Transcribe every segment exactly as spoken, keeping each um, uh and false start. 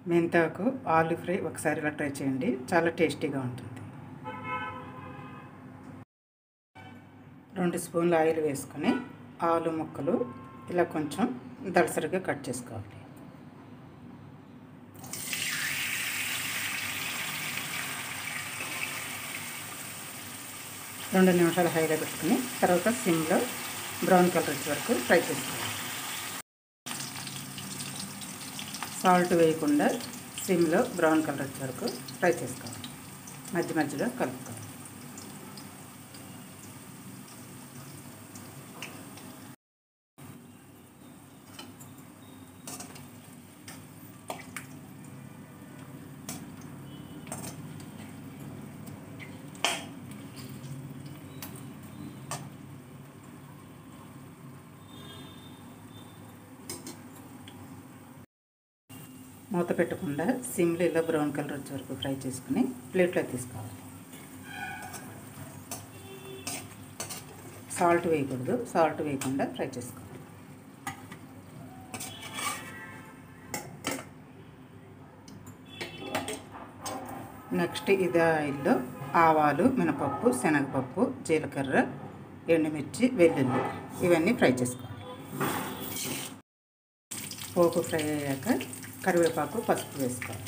మెంతాకు ఆలు ఫ్రై ఒకసారి ఇలా ట్రై చేయండి, చాలా టేస్టీగా ఉంటుంది. రెండు స్పూన్ల ఆయిల్ వేసుకొని ఆలు ముక్కలు ఇలా కొంచెం దళసరిగా కట్ చేసుకోవాలి. రెండు నిమిషాలు హైలో పెట్టుకుని తర్వాత సిమ్లో బ్రౌన్ కలర్ వచ్చే వరకు ఫ్రై చేసుకోవాలి. సాల్ట్ వేయకుండా సిమ్లో బ్రౌన్ కలర్ వచ్చే వరకు ఫ్రై చేసుకోవాలి. మధ్య మధ్యలో కలుపుకోవాలి. మూత పెట్టకుండా సిమ్లో ఇలా బ్రౌన్ కలర్ వచ్చే వరకు ఫ్రై చేసుకుని ప్లేట్లో తీసుకోవాలి. సాల్ట్ వేయకూడదు, సాల్ట్ వేయకుండా ఫ్రై చేసుకోవాలి. నెక్స్ట్ ఇదే ఆయిల్లో ఆవాలు, మినపప్పు, శనగపప్పు, జీలకర్ర, ఎండుమిర్చి, వెల్లుల్లి ఇవన్నీ ఫ్రై చేసుకోవాలి. పోపు ఫ్రై అయ్యాక కరివేపాకు, పసుపు వేసుకోవాలి.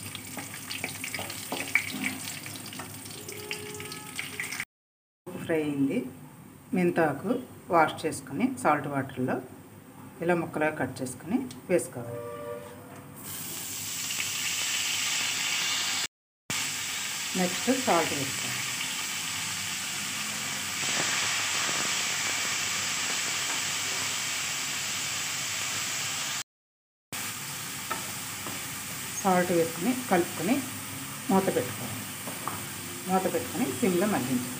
ఫ్రై అయింది. మెంతాకు వాష్ చేసుకొని సాల్ట్ వాటర్లో ఇలా ముక్కలుగా కట్ చేసుకొని వేసుకోవాలి. నెక్స్ట్ సాల్ట్ వేసుకోవాలి. సాల్ట్ వేసుకుని కలుపుకొని మూత పెట్టుకోవాలి. మూత పెట్టుకొని సిమ్లో మగ్గించాలి.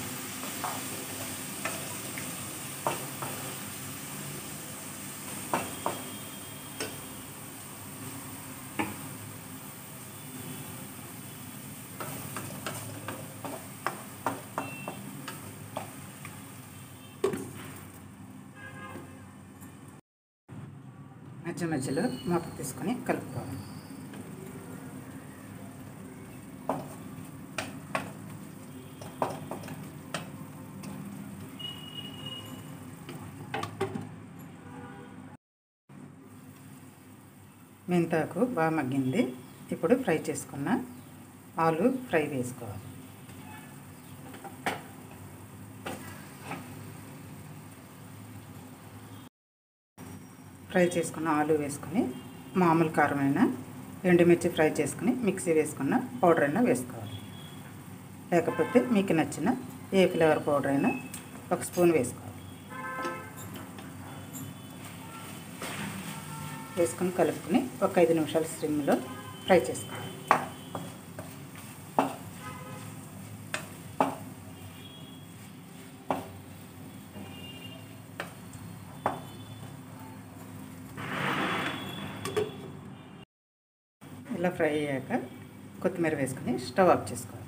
మధ్య మధ్యలో మూత తీసుకొని కలుపుకోవాలి. మెంతాకు బాగా మగ్గింది. ఇప్పుడు ఫ్రై చేసుకున్న ఆలు ఫ్రై వేసుకోవాలి. ఫ్రై చేసుకున్న ఆలు వేసుకొని మామూలు కారమైన ఎండుమిర్చి ఫ్రై చేసుకుని మిక్సీ వేసుకున్న పౌడర్ అయినా వేసుకోవాలి. లేకపోతే మీకు నచ్చిన ఏ ఫ్లేవర్ పౌడర్ అయినా ఒక స్పూన్ వేసుకోవాలి. వేసుకొని కలుపుకొని ఒక ఐదు నిమిషాలు స్లిమ్లో ఫ్రై చేసుకోవాలి. ఇలా ఫ్రై అయ్యాక కొత్తిమీర వేసుకొని స్టవ్ ఆఫ్ చేసుకోవాలి.